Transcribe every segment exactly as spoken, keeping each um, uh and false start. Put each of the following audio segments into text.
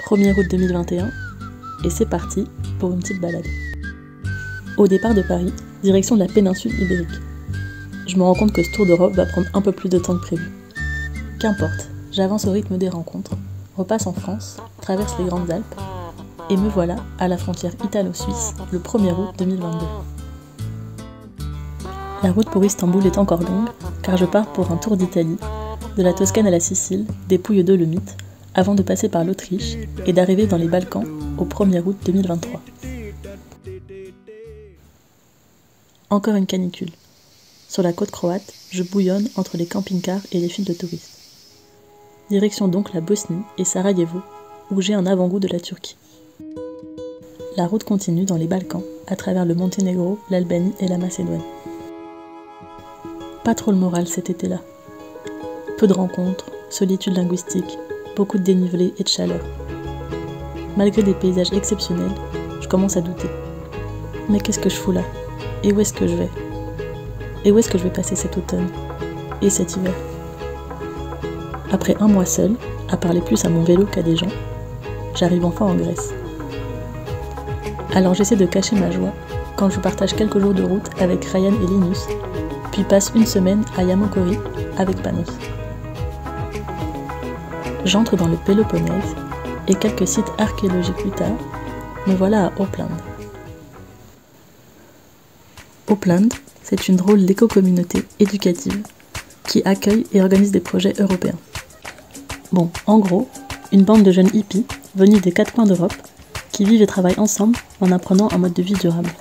premier août deux mille vingt et un, et c'est parti pour une petite balade. Au départ de Paris, direction de la péninsule ibérique. Je me rends compte que ce tour d'Europe va prendre un peu plus de temps que prévu. Qu'importe, j'avance au rythme des rencontres, repasse en France, traverse les Grandes Alpes, et me voilà à la frontière italo-suisse le premier août deux mille vingt-deux. La route pour Istanbul est encore longue, car je pars pour un tour d'Italie, de la Toscane à la Sicile, des Pouilles Dolomites, avant de passer par l'Autriche et d'arriver dans les Balkans au premier août deux mille vingt-trois. Encore une canicule. Sur la côte croate, je bouillonne entre les camping-cars et les files de touristes. Direction donc la Bosnie et Sarajevo, où j'ai un avant-goût de la Turquie. La route continue dans les Balkans, à travers le Monténégro, l'Albanie et la Macédoine. Pas trop le moral cet été-là. Peu de rencontres, solitude linguistique, beaucoup de dénivelé et de chaleur. Malgré des paysages exceptionnels, je commence à douter. Mais qu'est-ce que je fous là? Et où est-ce que je vais? Et où est-ce que je vais passer cet automne? Et cet hiver? Après un mois seul, à parler plus à mon vélo qu'à des gens, j'arrive enfin en Grèce. Alors j'essaie de cacher ma joie quand je partage quelques jours de route avec Ryan et Linus, puis passe une semaine à Yamoukori avec Panos. J'entre dans le Péloponnèse et quelques sites archéologiques plus tard, me voilà à Oplande. Oplande, c'est une drôle d'éco-communauté éducative qui accueille et organise des projets européens. Bon, en gros, une bande de jeunes hippies venus des quatre coins d'Europe qui vivent et travaillent ensemble en apprenant un mode de vie durable.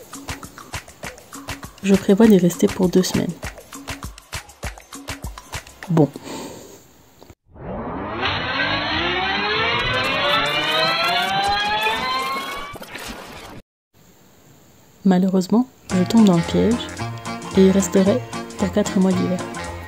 Je prévois d'y rester pour deux semaines. Bon. Malheureusement, je tombe dans le piège et y resterai pour quatre mois d'hiver.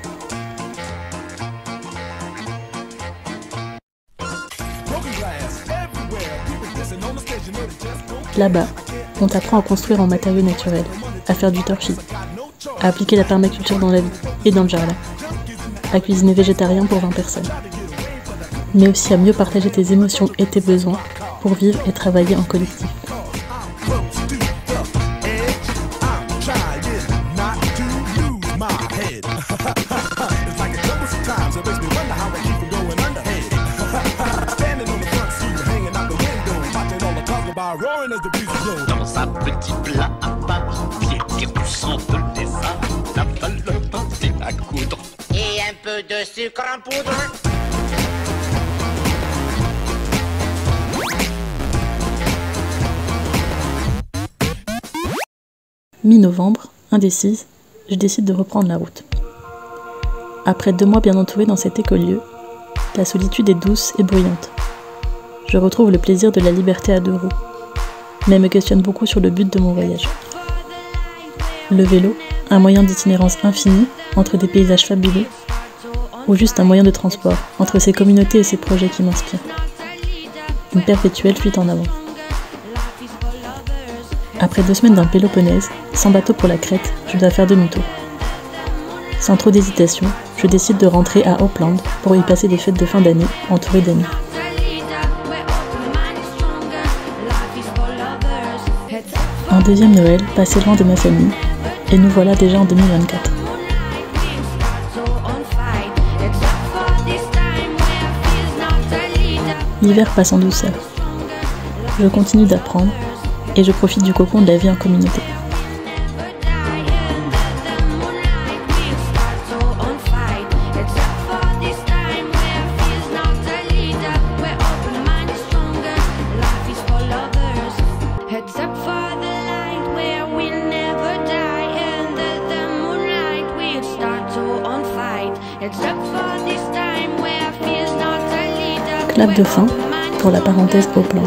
Là-bas, on t'apprend à construire en matériaux naturels, à faire du torchis, à appliquer la permaculture dans la vie et dans le jardin, à cuisiner végétarien pour vingt personnes, mais aussi à mieux partager tes émotions et tes besoins pour vivre et travailler en collectif. Dans un petit plat à part, qui tire du sang de lézard, la balle c'est à coudre. Et un peu de sucre en poudre. Mi-novembre, indécise, je décide de reprendre la route. Après deux mois bien entouré dans cet écolieu, la solitude est douce et bruyante. Je retrouve le plaisir de la liberté à deux roues, mais me questionne beaucoup sur le but de mon voyage. Le vélo, un moyen d'itinérance infini entre des paysages fabuleux, ou juste un moyen de transport entre ces communautés et ces projets qui m'inspirent. Une perpétuelle fuite en avant. Après deux semaines dans le Péloponnèse, sans bateau pour la Crète, je dois faire demi-tour. Sans trop d'hésitation, je décide de rentrer à Oplande pour y passer des fêtes de fin d'année entourée d'amis. Un deuxième Noël passé loin de ma famille, et nous voilà déjà en deux mille vingt-quatre. L'hiver passe en douceur. Je continue d'apprendre, et je profite du cocon de la vie en communauté. Clap de fin pour la parenthèse Oplande.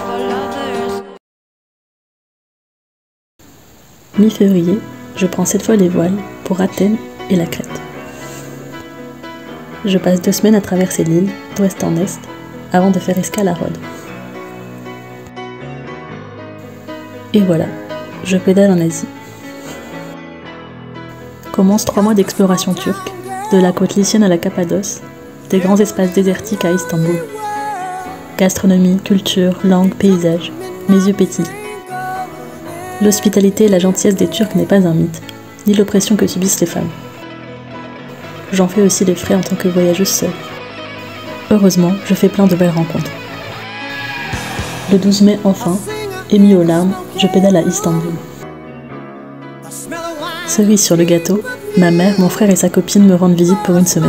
Mi-février, je prends cette fois les voiles pour Athènes et la Crète. Je passe deux semaines à traverser l'île, d'ouest en est, avant de faire escale à Rhodes. Et voilà, je pédale en Asie. Commence trois mois d'exploration turque, de la côte lycienne à la Cappadoce, des grands espaces désertiques à Istanbul. Gastronomie, culture, langue, paysage, mes yeux pétillent. L'hospitalité et la gentillesse des Turcs n'est pas un mythe, ni l'oppression que subissent les femmes. J'en fais aussi les frais en tant que voyageuse seule. Heureusement, je fais plein de belles rencontres. Le douze mai, enfin, émue aux larmes, je pédale à Istanbul. Cerise sur le gâteau, ma mère, mon frère et sa copine me rendent visite pour une semaine.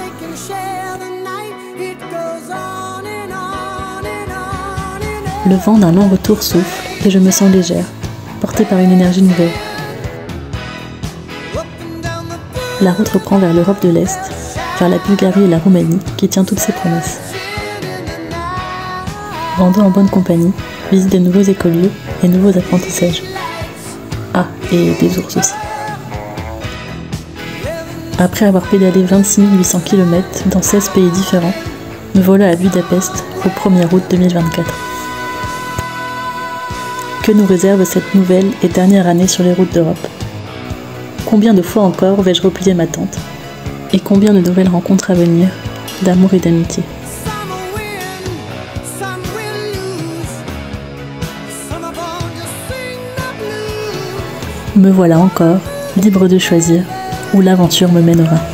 Le vent d'un long retour souffle et je me sens légère, portée par une énergie nouvelle. La route reprend vers l'Europe de l'Est, vers la Bulgarie et la Roumanie, qui tient toutes ses promesses. Rando en bonne compagnie, visite de nouveaux écolieux et nouveaux apprentissages. Ah, et des ours aussi. Après avoir pédalé vingt-six mille huit cents kilomètres dans seize pays différents, me voilà à Budapest au premier août deux mille vingt-quatre. Que nous réserve cette nouvelle et dernière année sur les routes d'Europe? Combien de fois encore vais-je replier ma tente? Et combien de nouvelles rencontres à venir, d'amour et d'amitié? Me voilà encore, libre de choisir où l'aventure me mènera.